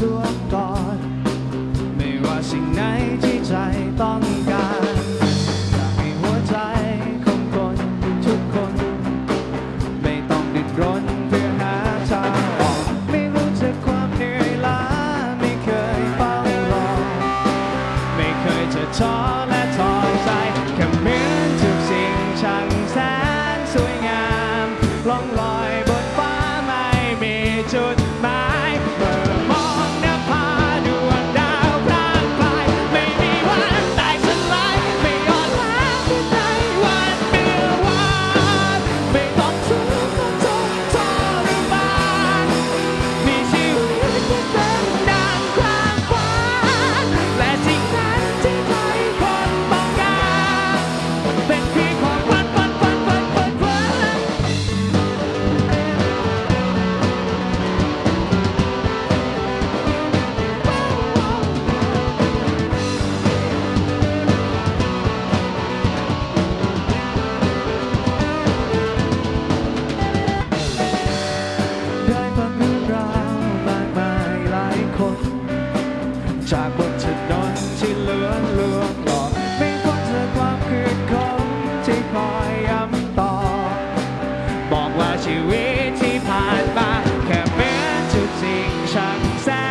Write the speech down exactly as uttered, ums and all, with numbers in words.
วมกอดไม่ว่าสิ่งไหนที่ใจต้องการอยากให้หัวใจของคนทุกคนไม่ต้องดิ้นรนเพื่อหาทางออกไม่รู้จักความเหนื่อยล้าไม่เคยเฝ้ารอไม่เคยจะท้อและถอดใจแค่เหมือนทุกสิ่งช่างแสนสวยงามล่องลอยบนฟ้าไม่มีจุดหมายเมื่อมองนภาดวงดาวพร่างพรายไม่มีวันแตกสลายไม่อ่อนล้าที่ใจวันเมื่อวานไม่ต้องทุกข์กับทุกข์ทรมานมีชีวิตที่เป็นดังความฝันและสิ่งนั้นที่ใครคนต้องการเป็นเพียงความฝันฝันฝันฝันฝันฝันได้ฟังเรื่องราวมากมายหลายคนจากบนถนนที่เลื่อนลวงหลอกไม่พ้นจากความคืนคงที่คอยย้ำต่อบอกว่าชีวิตที่ผ่านมาแค่เหมือนทุกสิ่งช่างแส